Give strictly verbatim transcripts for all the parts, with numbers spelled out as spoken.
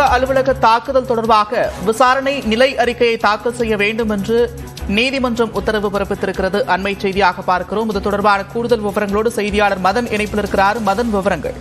அலுவலக தாக்குதல் தொடர்பாக விசாரணை நிலை அறிக்கையை தாக்கல் செய்ய வேண்டும் என்று நீதிமன்றம் உத்தரவு பிறப்பித்திருக்கிறது. அண்மை செய்தியாக பார்க்கிறோம். இது தொடர்பான கூடுதல் விவரங்களோடு செய்தியாளர் மதன் இணைப்பில் இருக்கிறார். மதன், விவரங்கள்.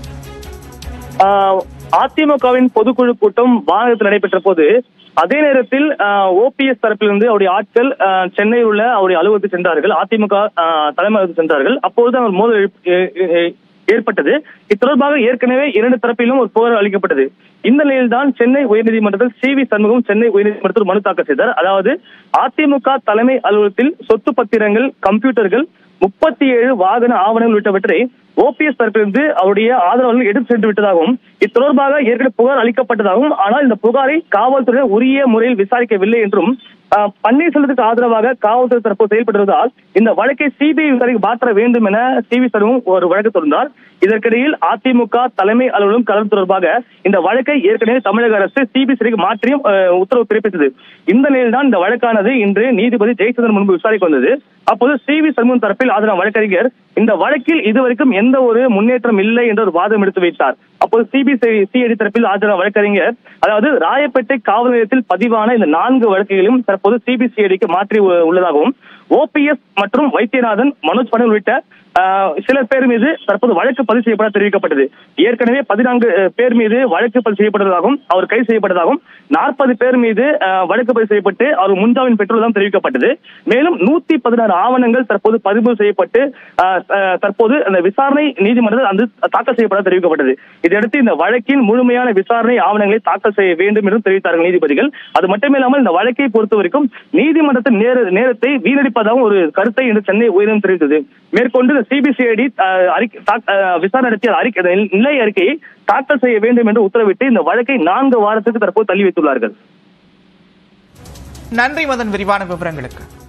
அதிமுகவின் பொதுக்குழு கூட்டம் மாநிலத்தில் நடைபெற்ற போது அதே நேரத்தில் ஓபிஎஸ் தரப்பிலிருந்து அவருடைய ஆட்கள் சென்னையில் உள்ள அவருடைய அலுவலகத்துக்கு சென்றார்கள். அதிமுக தலைமை அலுவலகத்துக்கு சென்றார்கள். அப்போது அவர் மோதல் ஏற்பட்டது. இத்தொடர்பாக ஏற்கனவே இரண்டு தரப்பிலும் ஒரு புகார் அளிக்கப்பட்டது. இந்த நிலையில்தான் சென்னை உயர்நீதிமன்றத்தில் சி வி சண்முகம் சென்னை உயர்நீதிமன்றத்தில் மனு தாக்கல் செய்தார். அதாவது அதிமுக தலைமை அலுவலகத்தில் சொத்து பத்திரங்கள், கம்ப்யூட்டர்கள், முப்பத்தி ஏழு வாகன ஆவணங்கள் உள்ளிட்டவற்றை ஓபிஎஸ் தரப்பிலிருந்து அவருடைய ஆதரவாளர்கள் எடுத்து சென்று விட்டதாகவும் இத்தொடர்பாக ஏற்கனவே புகார் அளிக்கப்பட்டதாகவும், ஆனால் இந்த புகாரை காவல்துறை உரிய முறையில் விசாரிக்கவில்லை என்றும் பன்னீர்செல்வத்துக்கு ஆதரவாக காவல்துறை தரப்பு செயல்படுவதால் இந்த வழக்கை சிபிஐ விசாரணைக்கு மாற்ற வேண்டும் என சி வி சண்முகம் ஒரு வழக்கு தொடர்ந்தார். இதற்கிடையில் அதிமுக தலைமை அலுவலகம் கலந்து தொடர்பாக இந்த வழக்கை ஏற்கனவே தமிழக அரசு சிபிசிஐக்கு மாற்றியும் உத்தரவு பிறப்பித்தது. இந்த நிலையில்தான் இந்த வழக்கானது இன்று நீதிபதி ஜெயச்சந்திரன் முன்பு விசாரிக்க வந்தது. அப்போது சி வி சண்முகம் தரப்பில் ஆஜரான வழக்கறிஞர் இந்த வழக்கில் இதுவரைக்கும் எந்த ஒரு முன்னேற்றம் இல்லை என்ற ஒரு வாதம் எடுத்து வைத்தார். அப்போது சிபிசிஐடி தரப்பில் ஆஜரான வழக்கறிஞர், அதாவது ராயப்பேட்டை காவல் நிலையத்தில் பதிவான இந்த நான்கு வழக்குகளையும் தற்போது சிபிசிஐடிக்கு மாற்றி உள்ளதாகவும், ஓபிஎஸ் மற்றும் வைத்தியநாதன், மனோஜ் பண்டல் உள்ளிட்ட சிலர் பேர் மீது தற்போது வழக்கு பதிவு செய்யப்பட தெரிவிக்கப்பட்டது. ஏற்கனவே பதினான்கு பேர் மீது வழக்கு பதிவு செய்யப்பட்டதாகவும் அவர் கைது செய்யப்பட்டதாகவும் நாற்பது பேர் மீது வழக்கு பதிவு செய்யப்பட்டு அவர் முன்ஜாமீன் பெற்றுள்ளதாகவும் தெரிவிக்கப்பட்டது. மேலும் நூத்தி பதினாறு ஆவணங்கள் தற்போது பதிவு செய்யப்பட்டு தற்போது அந்த விசாரணை நீதிமன்றத்தில் அந்த தாக்கல் செய்யப்பட தெரிவிக்கப்பட்டது. இதையடுத்து இந்த வழக்கின் முழுமையான விசாரணை ஆவணங்களை தாக்கல் செய்ய வேண்டும் என்றும் தெரிவித்தார்கள் நீதிபதிகள். அது மட்டுமில்லாமல் இந்த வழக்கை பொறுத்த வரைக்கும் நீதிமன்றத்தின் நேரத்தை வீணடிப்பதாகவும் ஒரு கருத்தை இன்று சென்னை உயர்நீதிமன்றம் தெரிவித்தது. மேற்கொண்டு சிபிசிஐடி விசாரணை நடத்திய அறிக்கை நிலை அறிக்கையை தாக்கல் செய்ய வேண்டும் என்று உத்தரவிட்டு இந்த வழக்கை நான்கு வாரத்துக்கு தற்போது தள்ளி வைத்துள்ளார்கள். நன்றி மதன், விரிவான விவரங்களுக்கு.